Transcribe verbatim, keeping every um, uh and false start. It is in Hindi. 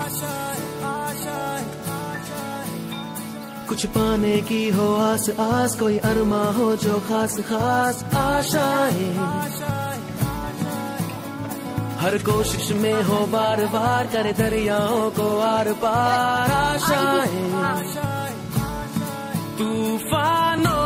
कुछ पाने की हो आस आस, कोई अरमा हो जो खास खास आशाएं, हर कोशिश में हो बार बार, करे दरियाओं को आर पार आशाएं, तूफानों